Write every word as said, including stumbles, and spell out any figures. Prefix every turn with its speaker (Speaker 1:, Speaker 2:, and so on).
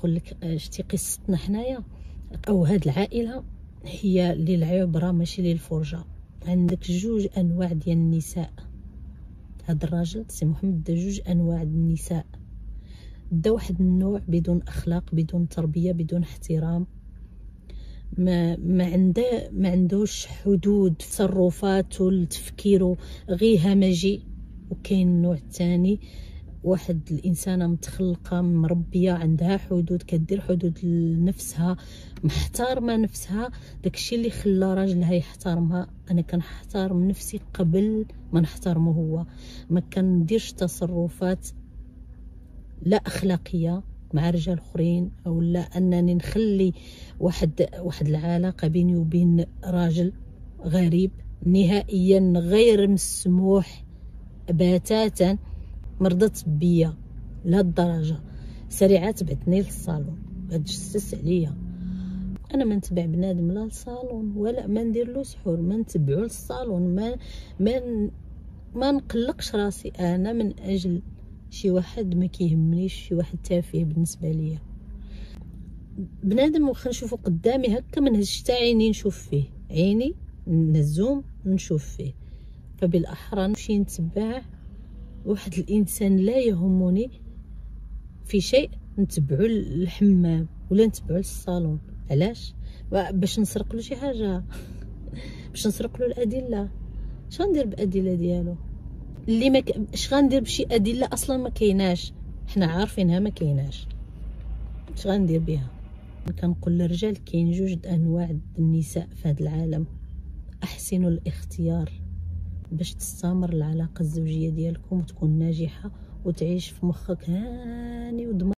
Speaker 1: نقول لك شتي قصتنا حنايا او هاد العائله هي للعبره ماشي للفرجه. عندك جوج انواع ديال النساء. هاد الراجل سي محمد دا جوج انواع النساء. دا واحد النوع بدون اخلاق، بدون تربيه، بدون احترام، ما ما عنده ما عندوش حدود في تصرفاته لتفكيره، غير همجي. وكاين النوع الثاني، واحد الانسانه متخلقه مربيه عندها حدود، كدير حدود لنفسها، محترمه نفسها. داكشي اللي خلى راجلها يحترمها. انا كنحترم نفسي قبل ما نحترمه هو. ما كنديرش تصرفات لا اخلاقيه مع رجال اخرين، او لا انني نخلي واحد واحد العلاقه بيني وبين راجل غريب. نهائيا غير مسموح بتاتا. مرضت بيا لهاد الدرجه، سريعه تبعتني للصالون، تجسس عليا. انا ما نتبع بنادم لا للصالون ولا ما ندير له سحور، ما نتبعو للصالون، ما ما ما نقلقش راسي انا من اجل شي واحد ما كيهمنيش، شي واحد تافه بالنسبه ليا. بنادم واخا نشوفو قدامي هكا ما نهزش حتى عيني نشوف فيه، عيني نهزوم نشوف فيه. فبالاحرى نمشي نتبع واحد الانسان لا يهمني في شيء، نتبعو للحمام ولا نتبعو للصالون. علاش؟ باش نسرق له شي حاجه؟ باش نسرق له الادله؟ اش غندير بالادله ديالو اللي ما ك... اش غندير بشي ادله اصلا ما كايناش، حنا عارفينها ما كايناش، اش غندير بها؟ كنقول للرجال كاين جوج انواع النساء في هذا العالم. احسنوا الاختيار باش تستمر العلاقه الزوجيه ديالكم وتكون ناجحه وتعيش في مخك هاني وضمان.